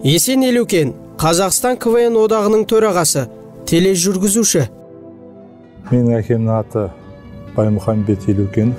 Есен Елеукен, Қазақстан КВН одағының төрағасы, тележүргізуші. Менің әкемнің аты Баймұхамбет Елеукенов.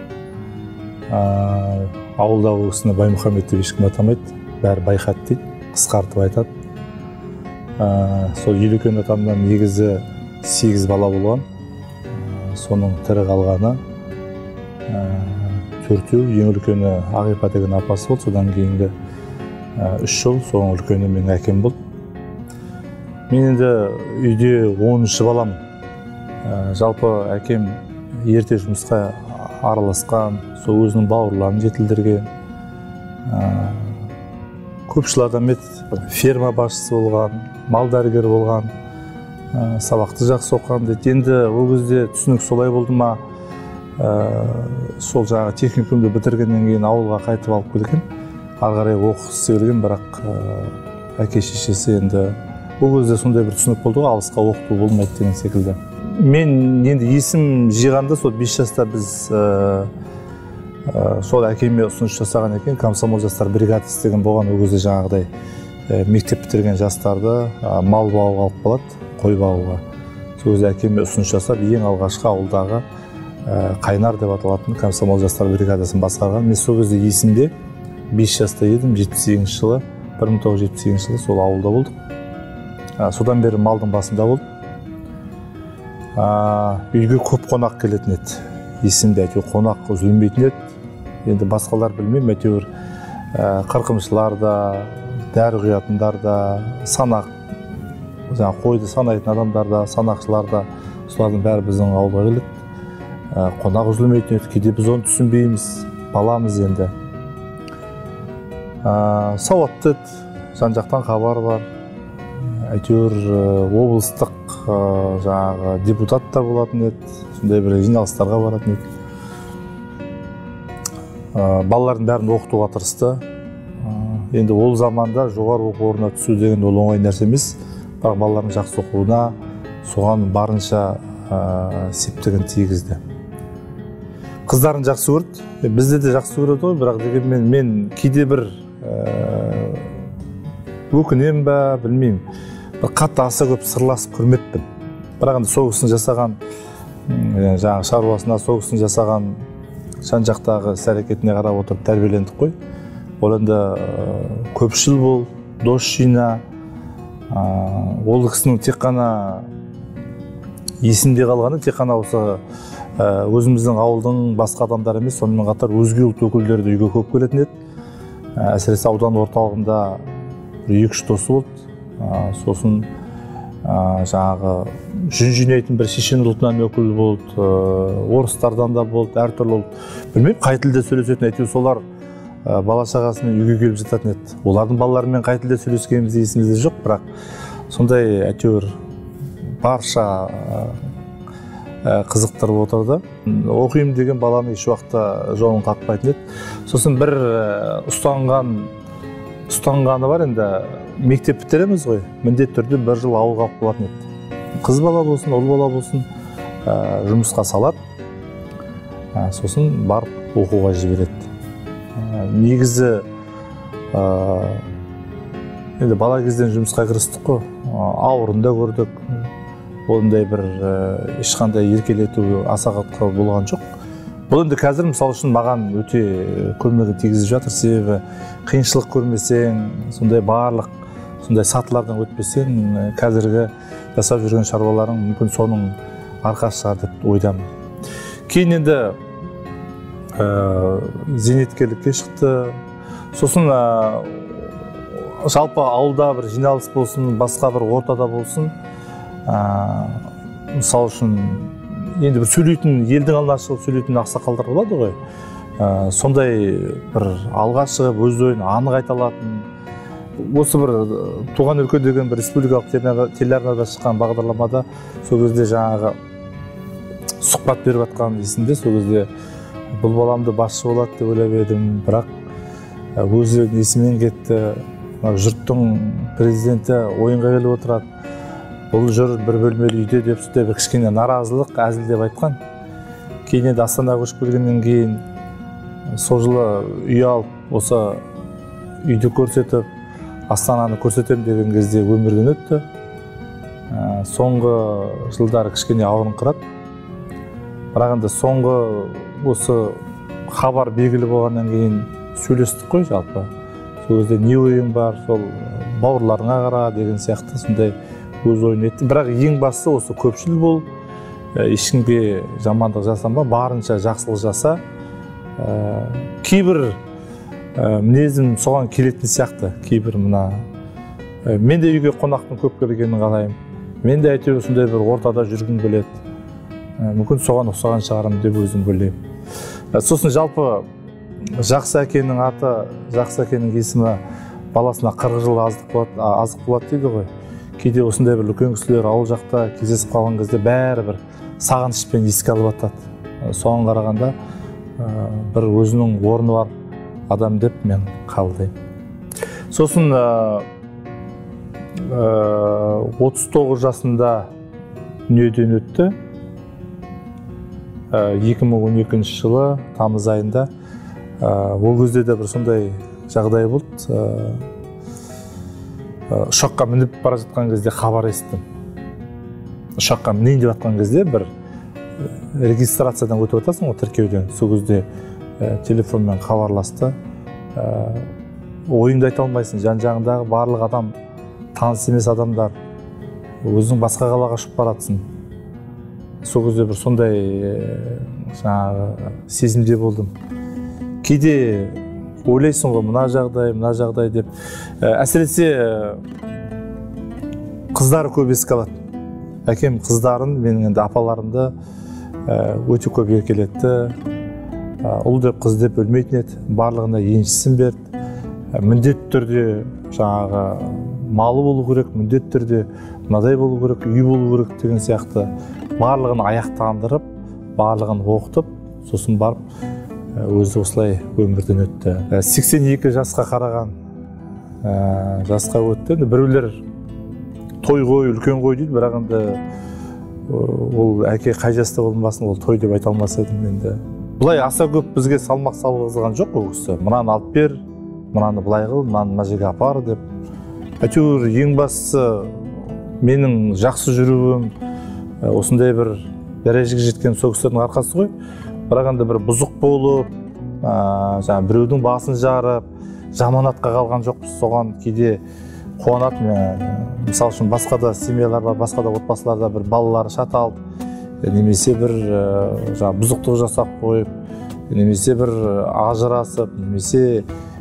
Ауылдағы кісіні Баймұхамбет деп ешкім атамайды, бәрі Байхат дейді, қысқартып айтады. Сол Елеукен атамнан негізі 8 бала болған. Соның тірі қалғаны 4-еу, ең үлкені Ағипа деген апасы болды, содан кейінгі 3 жыл, соның үлкені менің әкем болды. Мен енді үйде 10-шы баламын. Жалпы әкем ерте жұмысқа араласқан, сол өзінің бауырларын жетілдірген. Көпшіл адам еді, ферма басшысы болған, мал дәрігері болған, сабақты жақсы оқыған дейді. Енді ол кезде түсінік солай болды ма, сол жаңағы техникумды бітіргеннен кейін ауылға қайтып алып келген. Ары қарай оқығысы келген, бірақ әке шешесі енді ол кезде сондай бір түсінік болды ғой, алысқа оқыту болмайды деген секілді. Мен енді есім жиғанда сол 5 жаста біз сол әкеме ұсыныс жасаған екен, комсомол жастар бригадасы деген болған. Ол кезде жаңағыдай мектеп бітірген жастарды мал бағуға алып қалады, қой бағуға. Сол кезде әкеме ұсыныс жасап, ең алғашқы ауылдағы Қайнар деп аталатын комсомол жастар бригадасын басқарған. Мен сол кезде есімде 5 жаста едім, 1978 жылы сол ауылда болдық. Содан бері малдың басында болдым. Үйге көп қонақ келетін еді. Есімде әйтеуір қонақ үзілмейтін еді. Енді басқалар білмеймін, әйтеуір қырқымшылар да, дәрі құятындар да, санақ, қойды санайтын адамдар да, санақшылар да, солардың бәрі біздің ауылға келеді. Қонақ үзілмейтін еді, кейде біз оны түсінбейміз, баламыз енді. Сауатты еді, жан-жақтан хабар бар. Әйтеуір облыстық жаңағы депутат та болатын еді, сондай бір жиналыстарға баратын еді. Балалардың бәрін оқытуға тырысты. Енді ол заманда жоғары оқу орнына түсу деген ол оңай нәрсе емес, бірақ балалардың жақсы оқуына соған барынша септігін тигізді. Қыздарын жақсы көрді, бізде де жақсы көреді ғой, бірақ дегенмен мен кейде бір өкінем ба, білмеймін. Бір қатты аса көп сырласып көрмеппін. Бірақ енді сол кісінің жасаған жаңағы шаруасына, сол кісінің жасаған жан-жақтағы іс-әрекетіне қарап отырып тәрбиелендік қой. Ол енді көпшіл бол, дос жина. Ол кісінің тек қана есімде қалғаны, тек қана осы өзіміздің ауылдың басқа адамдар емес, сонымен қатар өзге ұлт өкілдері де үйге көп келетін еді. Әсіресе аудан орталығында 2-3 досы болды. Сосын жаңағы жүн жинайтын бір шешен ұлтынан өкіл болды, орыстардан да болды, әртүрлі ұлт. Білмеймін, қай тілде сөйлесетін, әйтеуір солар бала шағасымен үйге келіп жататын еді. Олардың балаларымен қай тілде сөйлескеніміз есімізде жоқ, бірақ сондай әйтеуір барша қызықтырып отырды. Оқимын деген баланы еш уақытта жолын таппайтын еді. Сосын бір ұстанғаны бар, енді мектеп бітіреміз ғой, міндетті түрде 1 жыл ауылға алып қалатын еді. Қыз бала болсын, ұл бала болсын, жұмысқа салады, сосын барып оқуға жібереді. Негізі енді бала кезден жұмысқа кірістік қой, ауырында көрдік. Ондай бір ешқандай еркелету, аса қатты болған жоқ. Бұл енді қазір мысалы үшін маған өте көмегі тигізіп жатыр, себебі қиыншылық көрмесең, сондай барлық сондай сатылардан өтпесең, қазіргі жасап жүрген шаруаларың мүмкін соның арқасы шығар деп ойдамын. Кейін енді зейнеткерлікке шықты. Сосын жалпы ауылда бір жиналыс болсын, басқа бір ортада болсын, мысалы үшін енді бір сөйлейтін, елдің алдына шығып сөйлейтін ақсақалдар болады ғой. Сондай бір алға шығып өз ойын анық айта алатын. Осы бір Туған өлке деген бір республикалық телеарнада шыққан бағдарламада сол кезде жаңағы сұхбат беріп жатқан есімде. Сол кезде бұл баламды басшы болады деп ойлап едім, бірақ өзі есімнен кетті. Жұрттың президенті ойынға келіп отырады. Бұл жүр бір бөлмелі үйде деп сөйтіп бір кішкене наразылық, әзілдеп айтқан. Кейін енді Астанаға көшіп келгеннен кейін сол жылы үй алып, осы үйді көрсетіп, Астананы көрсетем деген кезде өмірден өтті. Соңғы жылдары кішкене ауырыңқырады. Бірақ енді соңғы осы хабар белгілі болғаннан кейін сөйлестік қой жалпы. Сол кезде не ойың бар, сол бауырларыңа қара деген сияқты сондай өз ойын етті. Бірақ ең бастысы осы көпшіл бол, ешкімге жамандық жасама, барынша жақсылық жаса. Кейбір мінезім соған келетін сияқты. Кейбір мына мен де үйге қонақтың көп келгенін қалаймын. Мен де әйтеуір сондай бір ортада жүргім келеді. Мүмкін соған ұқсаған шығарым деп өзім ойлаймын. Сосын жалпы жақсы әкенің аты, жақсы әкенің есімі баласына 40 жыл азық болады дейді ғой. Кейде осындай бір үлкен кісілер ауыл жақта кездесіп қалған кезде бәрібір сағынышпен еске алып жатады. Соған қарағанда бір өзінің орны бар адам деп мен қабылдаймын. Сосын 39 жасында дүниеден өтті. 2012 жылы тамыз айында. Ол кезде де бір сондай жағдай болды. Ұшаққа мініп бара жатқан кезде хабар естідім. Ұшаққа мінейін деп жатқан кезде бір регистрациядан өтіп жатасың, тіркеуден. Сол кезде телефонмен хабарласты. Ойыңды айта алмайсың, жан-жағындағы барлық адам таныс емес адамдар. Өзің басқа қалаға ұшып баратсың. Сол кезде бір сондай сезімде болдым. Кейде ойлайсың ғой, мына жағдай деп. Әсіресе қыздары көп еске алады. Әкем қыздарын, менің енді апаларымды өте көп еркелетті. Ұл деп, қыз деп өлмейтін еді. Барлығына еншісін берді. Міндетті түрде малы болу керек, міндетті түрде мынадай болу керек, үй болу керек деген сияқты барлығын аяқтандырып, барлығын оқытып, сосын барып өзі осылай өмірден өтті. 82 жасқа қараған жасқа өтті. Біреулер той ғой, үлкен ғой дейді, бірақ енді ол әке қай жаста болмасын, ол той деп айта алмас едім енді. Бұлай аса көп бізге салмақ салғызған жоқ ол кісі. Мынаны алып бер, мынаны былай қыл, мынаны мына жерге апар деп. Әйтеуір ең бастысы менің жақсы жүруім, осындай бір дәрежеге жеткен сол кісілердің арқасы ғой. Бірақ енді бір бұзық болып, біреудің басын жарып, жаманатқа қалған жоқпыз. Соған кейде қуанады. Мысал үшін басқа да семьялар бар, басқа да отбасыларда бір балалары шаталып, немесе бір бұзықтық жасап қойып, немесе бір ажырасып, немесе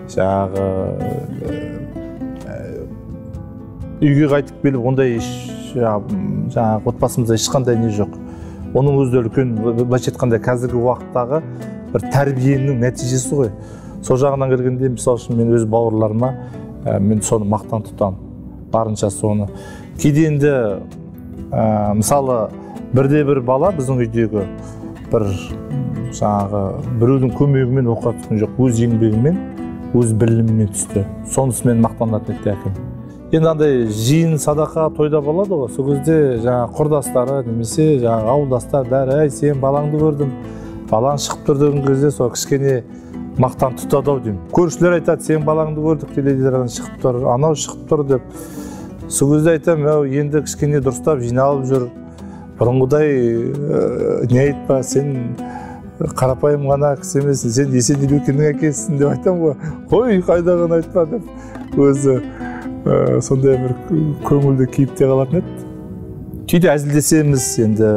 үйге қайтып келіп, ондай отбасымызда ешқандай не жоқ. Оның өзі үлкен, былайша айтқанда қазіргі уақыттағы бір тәрбиенің нәтижесі ғой. Сол жағынан келгенде, мысалы үшін мен өз бауырларыма мен соны мақтан тұтамын. Барынша соны. Кейде енді мысалы бірде-бір бала біздің үйдегі бір біреудің көмегімен оқуға түскен жоқ, өз еңбегімен, өз білімімен түсті. Сонысымен мақтанатын еді әкем. Енді андай жиын садақа тойда болады ғой, сол кезде құрдастары немесе ауылдастар бәрі, әй сен балаңды көрдім, балаң шығып тұр деген кезде сол кішкене мақтан тұтады ау деймін. Көршілер айтады, сен балаңды көрдік, теледидардан шығып тұр, анау шығып тұр деп. Сол кезде айтамын, енді кішкене дұрыстап жиналып жүр. Бұрынғыдай не айтпа, сен қарапайым ғана кісі емессің, сен Есен Елеукеннің әкесісің деп айтамын ғой. Қой, қайдағыны айтпа деп өзі сондай бір көңілді кейіпте қалатын еді. Кейде әзілдесеміз, енді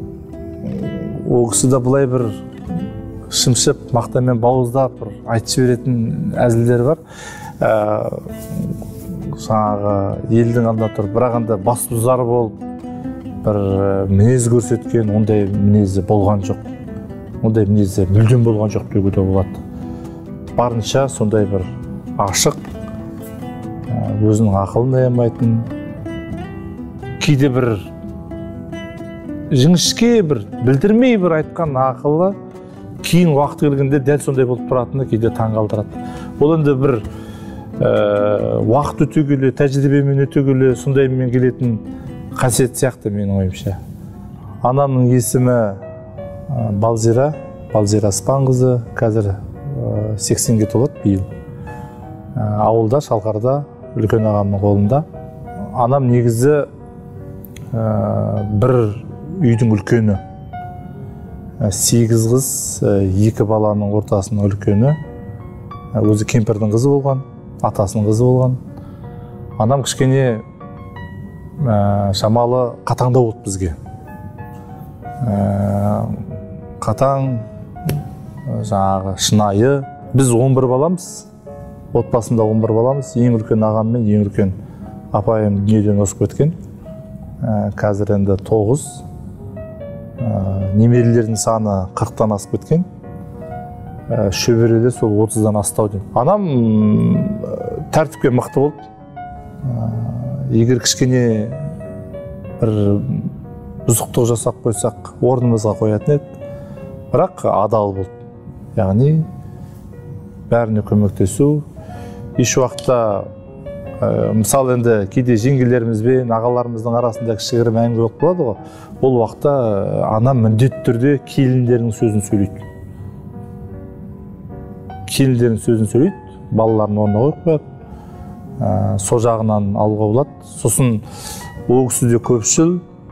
ол кісі де бұлай бір шымшып, мақтамен бауыздап айтып жіберетін әзілдер бар. Елдің алдында тұр, бірақ анда бас бұзар болып, бір мінез көрсеткен, ондай мінезі болған жоқ. Ондай мінезі мүлдем болған жоқ деуге де болады. Барынша сондай бір ашық, өзінің ақылын аямайтын, кейде бір жіңішке бір білдірмей бір айтқан ақылы кейін уақыт келгенде дәл сондай болып тұратыны кейде таңғалдырады. Ол енді бір уақыт өте келе, тәжірибемен өте келе сондаймен келетін қасиет сияқты менің ойымша. Анамның есімі Балзира Спанқызы, қазір 80-ге толады биыл. Ауылда, Шалқарда үлкен ағамның қолында. Анам негізі бір үйдің үлкені. 8 қыз, 2 баланың ортасының үлкені. Өзі кемпірдің қызы болған, атасының қызы болған. Анам кішкене шамалы қатаңдау болды бізге. Қатаң, жаңағы шынайы. Біз 11 баламыз, отбасында 11 баламыз. Ең үлкен ағам мен ең үлкен апайым дүниеден өсіп кеткен. Қазір енді 9. Немерелердің саны 40-тан асып кеткен. Шөберелі сол 30-дан астау деймін. Анам тәртіпке мықты болды. Егер кішкене бір бұзықтық жасап қойсақ, орнымызға қоятын еді. Бірақ адал болды. Яғни бәріне көмектесу. Еш уақытта мысалы енді кейде жеңгелерімізбен, ағаларымыздың арасында кішігірім әңгіме болып болады ғой. Ол уақытта анам міндетті түрде келіндерінің сөзін сөйлейді. Келіндерінің сөзін сөйлейді, балаларын орнына қойып қояды. Сол жағынан алуға болады. Сосын ол кісі де көпшіл,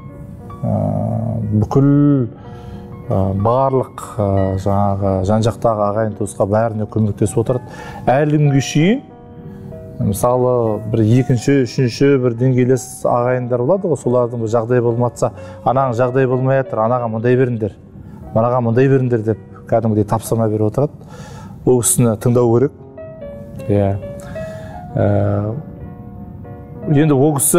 бүкіл барлық жаңағы жан-жақтағы ағайын туысқа бәріне көмектесіп отырады. Әлі күнге шейін мысалы бір екінші, үшінші бір деңгейлес ағайындар болады ғой, солардың бір жағдай болматса, ананың жағдай болмай жатыр, анаға мындай беріңдер, манаға мындай беріңдер деп кәдімгідей тапсырма беріп отырады. Ол кісіні тыңдау керек. Енді ол кісі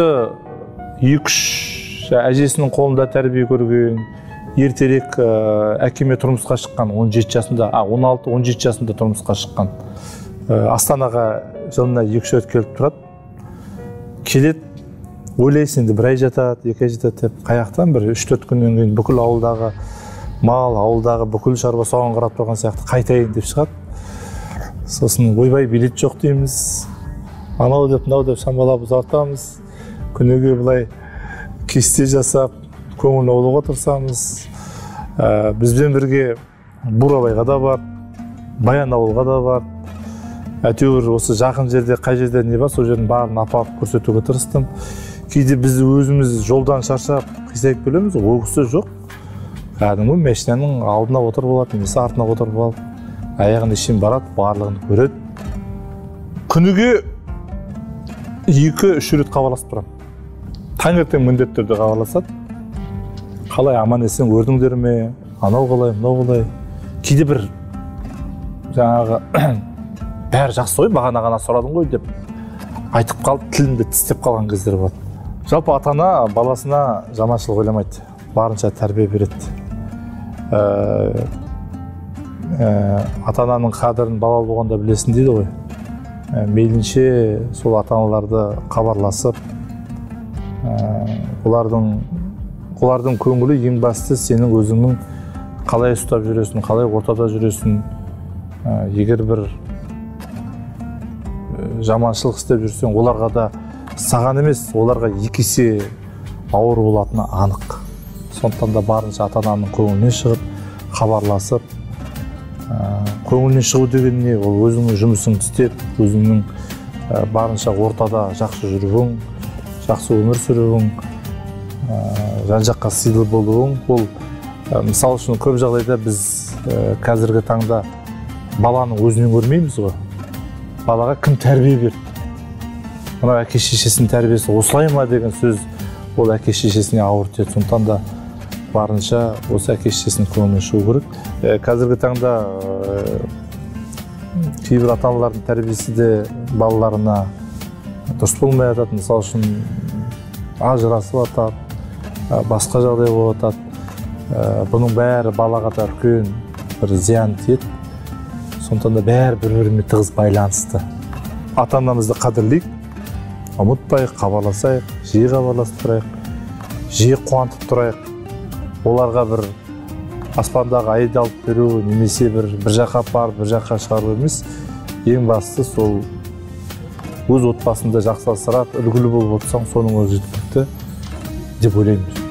2-3 әжесінің қолында тәрбие көрген, ертерек әкеме тұрмысқа шыққан, 17 жасында, 16-17 жасында тұрмысқа шыққан. Астанаға жылына 2 рет келіп тұрады. Келеді, ойлайсың енді 1 ай жатады, 2 ай жатады деп, қаяқтан бір 3-4 күннен кейін бүкіл ауылдағы мал, ауылдағы бүкіл шаруа соған қарап тұрған сияқты қайтайын деп шығады. Сосын ойбай билет жоқ дейміз. Анау деп, мынау деп шамалап ұзартамыз. Күніге былай кесте жасап, көңіл аулауға тырысамыз. Бізбен бірге Бурабайға да бар, Баянауылға да бар. Әйтеуір осы жақын жерде, қай жерде не бар, сол жердің барын апарып көрсетуге тырыстым. Кейде біз өзіміз жолдан шаршап, қисайып келеміз, ол кісі жоқ. Кәдімгі машинаның алдына отырып алады, немесе артына отырып алып, аяғын шейін барады, барлығын көреді. Күніге 2-3 рет хабарласып тұрамын. Таңертең міндетті түрде хабарласады. Қалай, аман есен көрдіңдер ме? Анау қалай, мынау қалай? Кейде бір жаңағы бәрі жақсы ғой, бағана сұрадың ғой деп айтып қалып, тілімді тістеп қалған кездер болады. Жалпы ата-ана баласына жаманшылық ойламайды, барынша тәрбие береді. Ата-ананың қадірін бала болғанда білесің дейді ғой. Мейлінше сол ата-аналарды хабарласып, олардың көңілі ең басты сенің өзіңнің қалай ұстап жүресің, қалай ортада жүресің. Егер бір жаманшылық істеп жүрсең, оларға да саған емес, оларға 2 есе ауыр болатыны анық. Сондықтан да барынша ата-ананың көңілінен шығып, хабарласып, көңілінен шығу деген не? Ол өзіңнің жұмысыңды істеп, өзіңнің барынша ортада жақсы жүруің, жақсы өмір сүруің, жан-жаққа сыйлы болуың. Ол мысал үшін көп жағдайда біз қазіргі таңда баланың өзінен көрмейміз ғой. Балаға кім тәрбие берді? Мына әке-шешесінің тәрбиесі осылай ма деген сөз ол әке-шешесіне ауыр тиеді. Сондықтан да барынша осы әке-шешесінің көңілінен шығу керек. Қазіргі таңда кейбір ата-аналардың тәрбиесі де балаларына дұрыс болмай жатады. Мысал үшін ажырасып жатады, басқа жағдай болып жатады. Бұның бәрі балаға да үлкен бір зиян тиеді. Сондықтан да бәрі бір-бірімен тығыз байланысты. Ата-анамызды қадірлейік, ұмытпайық, хабарласайық, жиі хабарласып тұрайық, жиі қуантып тұрайық. Оларға бір аспандағы айды алып беру, немесе бір жаққа апарып, бір жаққа шығару емес. Ең бастысы сол өз отбасында жақсы асырап, үлгілі болып отырсаң, соның өзі жеткілікті деп ойлаймын.